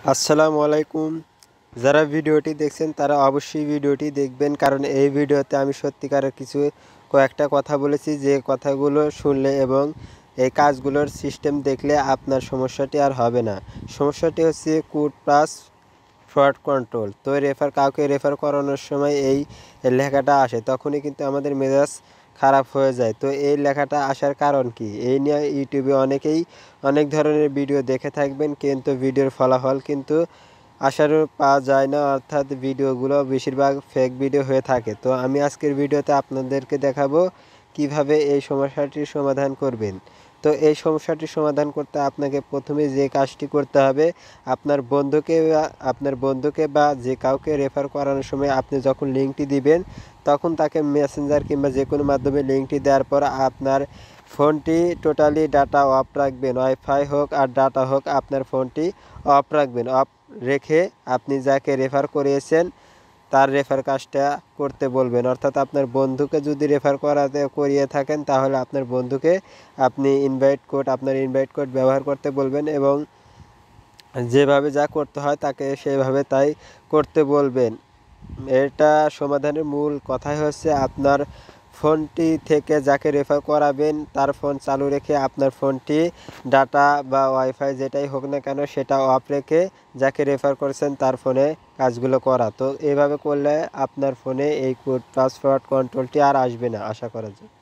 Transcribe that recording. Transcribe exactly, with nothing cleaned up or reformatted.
আসসালামু আলাইকুম। যারা ভিডিওটি দেখছেন তারা অবশ্যই ভিডিওটি দেখবেন, কারণ এই ভিডিওতে আমি সত্যিকারের কিছু কয়েকটা কথা বলেছি যে কথাগুলো শুনলে এবং এই কাজগুলোর সিস্টেম দেখলে আপনার সমস্যাটি আর হবে না। সমস্যাটি হচ্ছে কোড প্লাস ফরওয়ার্ড কন্ট্রোল। তো রেফার কাউকে রেফার করানোর সময় এই লেখাটা আসে, তখনই কিন্তু আমাদের মেজাজ খারাপ হয়ে যায়। তো এই লেখাটা আসার কারণ কি, এই নিয়ে ইউটিউবে অনেকেই অনেক ধরনের ভিডিও দেখে থাকবেন, কিন্তু ভিডিওর ফলাফল কিন্তু আশারও পাওয়া যায় না, অর্থাৎ ভিডিওগুলো বেশিরভাগ ফেক ভিডিও হয়ে থাকে। তো আমি আজকের ভিডিওতে আপনাদেরকে দেখাবো কিভাবে এই সমস্যাটির সমাধান করবেন। তো এই সমস্যাটির সমাধান করতে আপনাকে প্রথমে যে কাজটি করতে হবে, আপনার বন্ধুকে বা আপনার বন্ধুকে বা যে কাউকে রেফার করানোর সময় আপনি যখন লিঙ্কটি দিবেন, তখন তাকে মেসেঞ্জার কিংবা যে কোনো মাধ্যমে লিঙ্কটি দেওয়ার পর আপনার ফোনটি টোটালি ডাটা অফ রাখবেন। ওয়াইফাই হোক আর ডাটা হোক, আপনার ফোনটি অফ রাখবেন। অফ রেখে আপনি যাকে রেফার করিয়েছেন তার রেফার কাজটা করতে বলবেন। অর্থাৎ আপনার বন্ধুকে যদি রেফার করাতে করিয়ে থাকেন, তাহলে আপনার বন্ধুকে আপনি ইনভাইট কোড আপনার ইনভাইট কোড ব্যবহার করতে বলবেন এবং যেভাবে যা করতে হয় তাকে সেভাবে তাই করতে বলবেন। এটা সমাধানের মূল কথাই হচ্ছে আপনার ফোনটি থেকে যাকে রেফার করাবেন তার ফোন চালু রেখে আপনার ফোনটি ডাটা বা ওয়াইফাই যেটাই হোক না কেন সেটা অফ রেখে যাকে রেফার করেছেন তার ফোনে কাজগুলো করা। তো এইভাবে করলে আপনার ফোনে এই কোড পাসওয়ার্ড কন্ট্রোলটি আর আসবে না, আশা করা যায়।